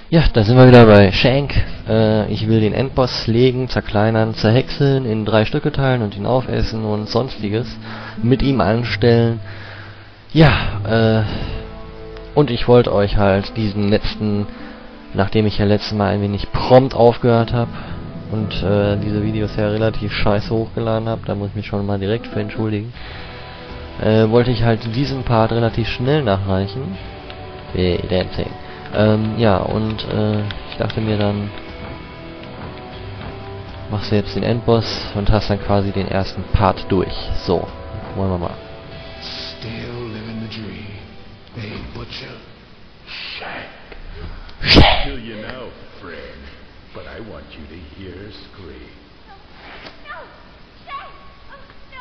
Ja, da sind wir wieder bei Shank. Ich will den Endboss legen, zerkleinern, zerhäckseln, in 3 Stücke teilen und ihn aufessen und sonstiges mit ihm anstellen. Ja, und ich wollte euch halt diesen letzten, nachdem ich ja letztes Mal ein wenig prompt aufgehört habe und diese Videos ja relativ scheiße hochgeladen habe, da muss ich mich schon mal direkt für entschuldigen, wollte ich halt diesen Part relativ schnell nachreichen. Dancing. Ja, und ich dachte mir dann, machst du jetzt den Endboss und hast dann quasi den ersten Part durch. So, wollen wir mal. Still living the dream. Hey, Butcher. Shank. Kill you now, friend. But I want you to hear her scream. No! Shank! Oh,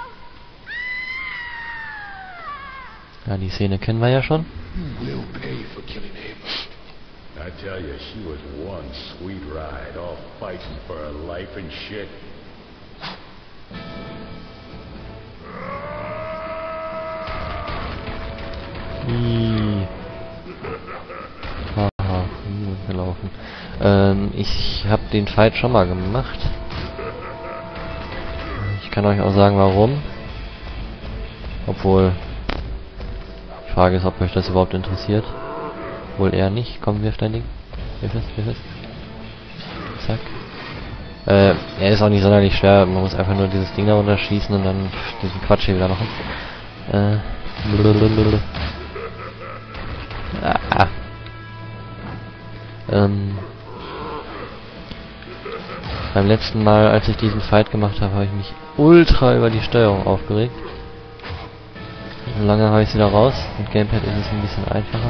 no! Ja, die Szene kennen wir ja schon. You will pay for killing Ava. I tell you, she was one sweet ride, all fighting for her life and shit. Haha, gelaufen. Ich habe den Fight schon mal gemacht. Ich kann euch auch sagen, warum. Obwohl, die Frage ist, ob euch das überhaupt interessiert. Wohl eher nicht. Komm, wirf dein Ding. Wirf es. Zack. Er ist auch nicht sonderlich schwer. Man muss einfach nur dieses Ding da runterschießen und dann diesen Quatsch hier wieder machen. Beim letzten Mal, als ich diesen Fight gemacht habe, habe ich mich ultra über die Steuerung aufgeregt. Lange habe ich es wieder raus. Mit Gamepad ist es ein bisschen einfacher.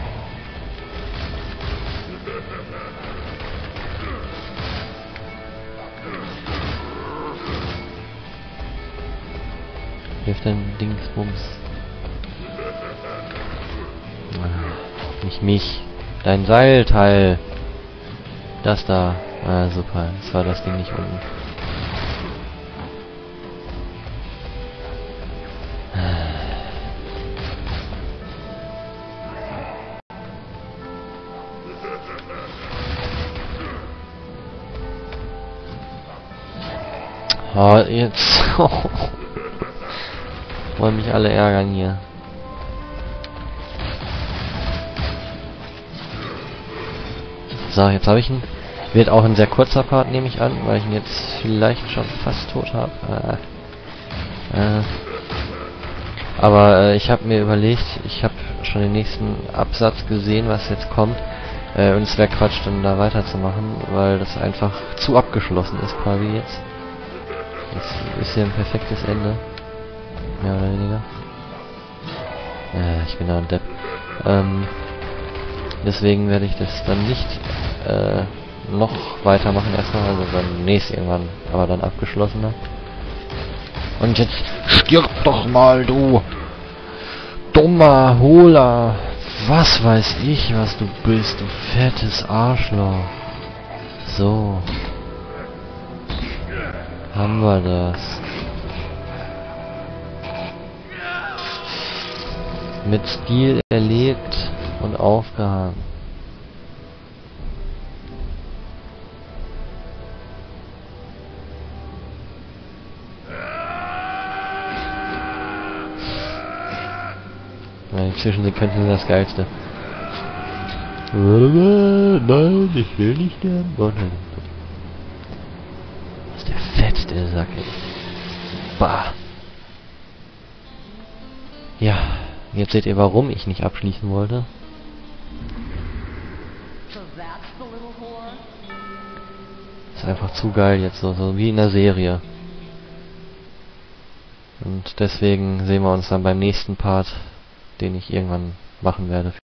Wirf dein Dingsbums. Nicht mich. Dein Seilteil. Das da. Ah, super. Das war das Ding nicht unten. Oh, jetzt. Wollen mich alle ärgern hier. So, jetzt habe ich ihn. Wird auch ein sehr kurzer Part, nehme ich an, weil ich ihn jetzt vielleicht schon fast tot habe. Aber ich habe mir überlegt, ich habe schon den nächsten Absatz gesehen, was jetzt kommt. Und es wäre Quatsch, dann da weiterzumachen, weil das einfach zu abgeschlossen ist quasi jetzt. Das ist hier ein perfektes Ende. Mehr oder weniger. Ich bin da ein Depp. Deswegen werde ich das dann nicht noch weitermachen erstmal, also dann demnächst irgendwann, aber dann abgeschlossener. Und jetzt stirb doch mal, du dummer Hohler. Was weiß ich, was du bist, du fettes Arschloch. So. Haben wir das. Mit Stil erlegt und aufgehangen. Die Zwischensequenzen sind das Geilste. Nein, ich will nicht sterben. Oh, nein. Das ist der fettste Sack, ey. Bah. Ja, jetzt seht ihr, warum ich nicht abschließen wollte. Ist einfach zu geil jetzt, so wie in der Serie. Und deswegen sehen wir uns dann beim nächsten Part, den ich irgendwann machen werde.